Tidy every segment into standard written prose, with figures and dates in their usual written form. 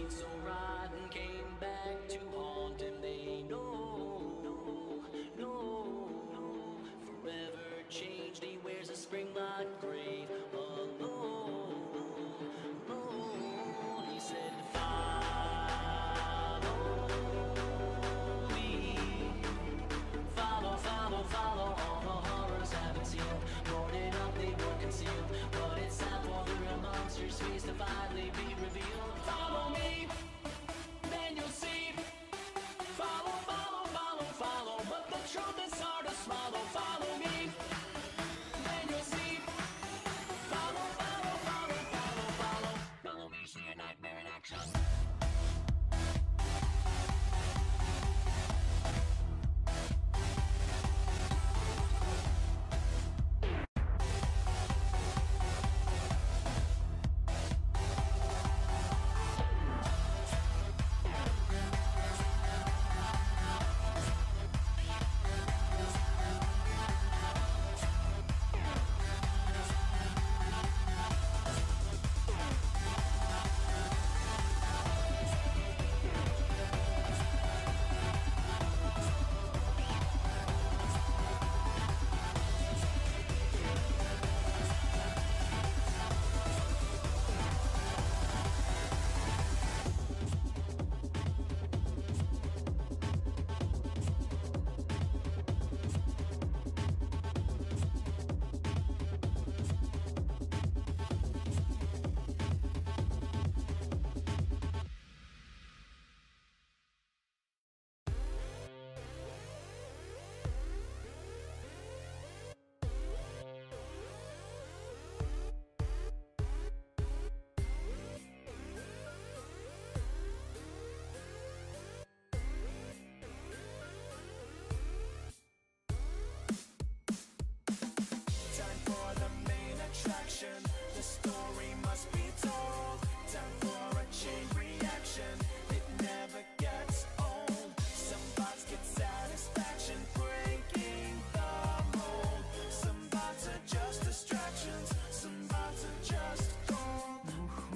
taste so rotten came back to haunt him. They know, forever changed. He wears a spring-locked grave alone. He said, follow me, follow, follow, follow. All the horrors haven't sealed, boarded up, they were concealed, but it's time for the real monster's face to finally be revealed. Follow me, then you'll see. Follow, follow, follow, follow, but the truth is hard to swallow. Follow me, then you'll see. Follow, follow, follow, follow, follow. Follow me, see a nightmare in action. The story must be told. Time for a chain reaction. It never gets old. Some bots get satisfaction breaking the mold. Some bots are just distractions. Some bots are just gold.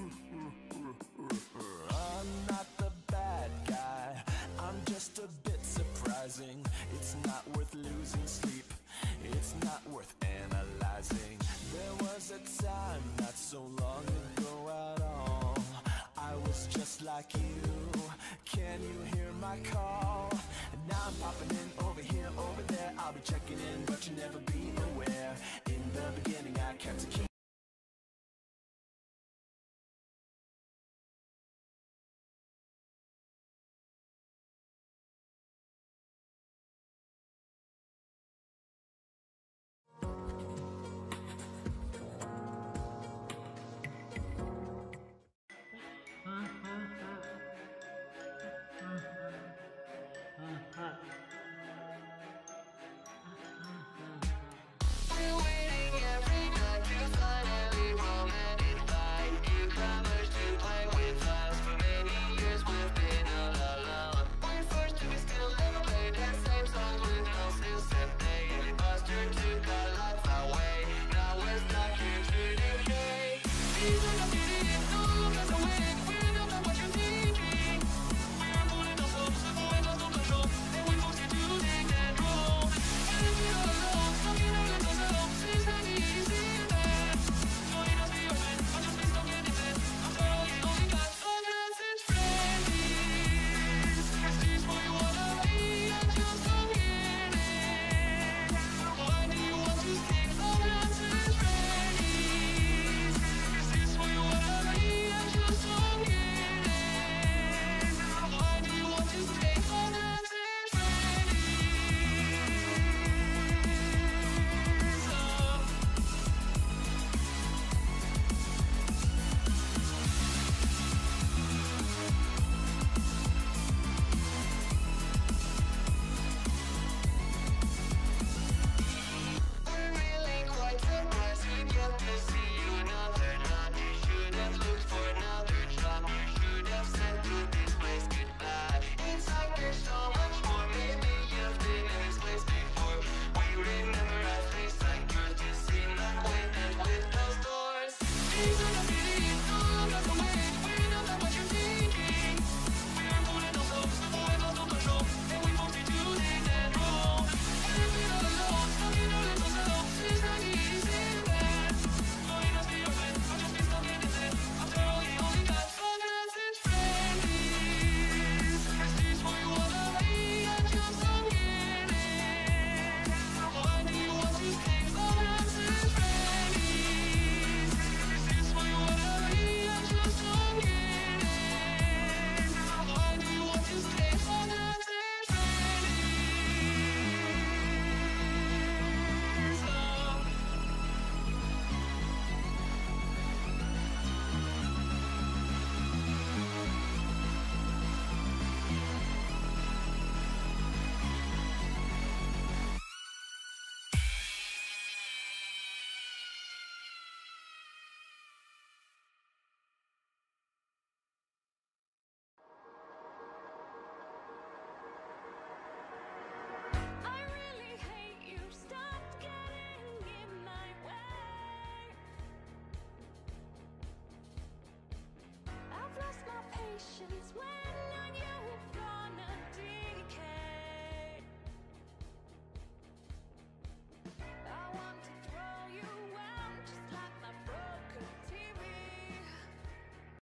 I'm not the bad guy, I'm just a bit surprising. It's not worth losing sleep, it's not worth analyzing. There was a time not so long ago at all, I was just like you. Can you hear my call? And now I'm popping in over here, over there. I'll be checking in, but you'll never be aware. In the beginning I kept a key